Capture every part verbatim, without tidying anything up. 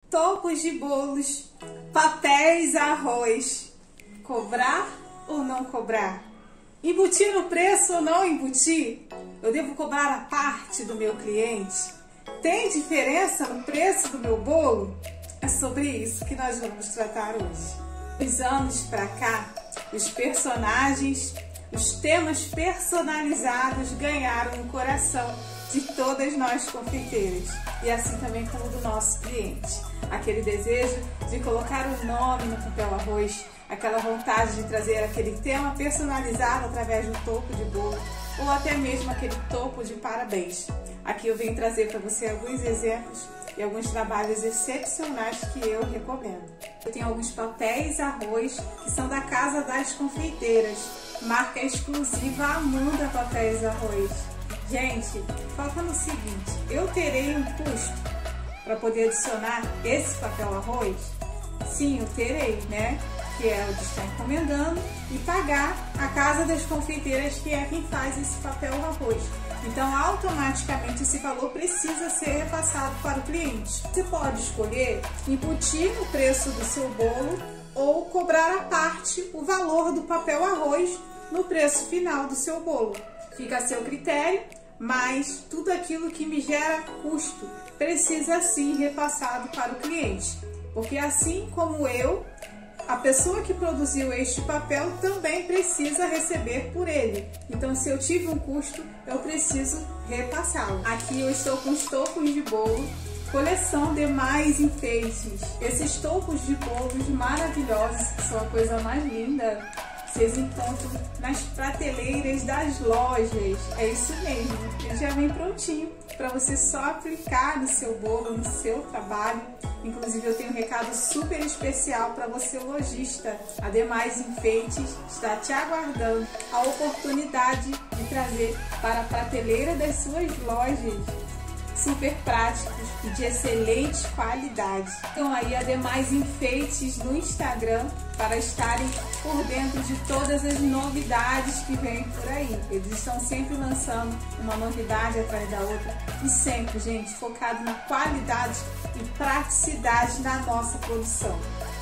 topos de bolos, papéis, arroz. Cobrar ou não cobrar? Embutir no preço ou não embutir? Eu devo cobrar a parte do meu cliente? Tem diferença no preço do meu bolo? É sobre isso que nós vamos tratar hoje. Dos anos pra cá, os personagens, os temas personalizados ganharam o coração de todas nós confeiteiras e assim também como do nosso cliente. Aquele desejo de colocar o nome no papel arroz, aquela vontade de trazer aquele tema personalizado através do topo de bolo ou até mesmo aquele topo de parabéns. Aqui eu venho trazer para você alguns exemplos e alguns trabalhos excepcionais que eu recomendo. Eu tenho alguns papéis arroz que são da Casa das Confeiteiras, marca exclusiva Amanda Papéis Arroz. Gente, foca no seguinte, eu terei um custo para poder adicionar esse papel arroz? Sim, eu terei, né? Que é o de estar encomendando e pagar a Casa das Confeiteiras, que é quem faz esse papel arroz. Então, automaticamente, esse valor precisa ser repassado para o cliente. Você pode escolher embutir no preço do seu bolo ou cobrar à parte o valor do papel arroz no preço final do seu bolo. Fica a seu critério, mas tudo aquilo que me gera custo precisa sim repassado para o cliente. Porque assim como eu, a pessoa que produziu este papel também precisa receber por ele. Então, se eu tive um custo, eu preciso repassá-lo. Aqui eu estou com os topos de bolo, coleção de mais enfeites. Esses topos de bolos maravilhosos, que são a coisa mais linda, vocês encontram nas prateleiras das lojas. É isso mesmo, ele já vem prontinho para você só aplicar no seu bolo, no seu trabalho. Inclusive eu tenho um recado super especial para você, lojista. A Demais Enfeites está te aguardando a oportunidade de trazer para a prateleira das suas lojas super práticos e de excelente qualidade. Então aí a Demais Enfeites no Instagram para estarem por dentro de todas as novidades que vêm por aí. Eles estão sempre lançando uma novidade atrás da outra e sempre, gente, focado na qualidade e praticidade da nossa produção.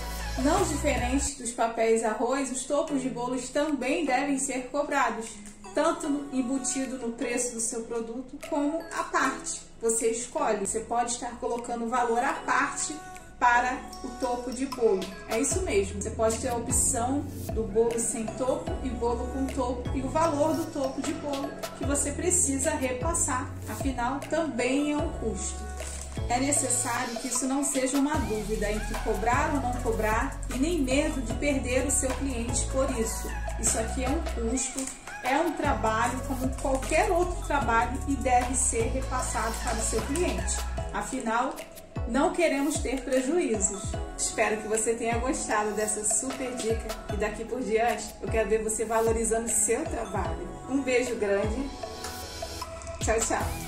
Não diferente dos papéis arroz, os topos de bolos também devem ser cobrados, tanto embutido no preço do seu produto como à parte. Você escolhe, você pode estar colocando o valor à parte para o topo de bolo. É isso mesmo, você pode ter a opção do bolo sem topo e bolo com topo e o valor do topo de bolo que você precisa repassar, afinal também é um custo. É necessário que isso não seja uma dúvida entre cobrar ou não cobrar e nem medo de perder o seu cliente por isso. Isso aqui é um custo, é um trabalho como qualquer outro trabalho e deve ser repassado para o seu cliente. Afinal, não queremos ter prejuízos. Espero que você tenha gostado dessa super dica e daqui por diante eu quero ver você valorizando o seu trabalho. Um beijo grande. Tchau, tchau.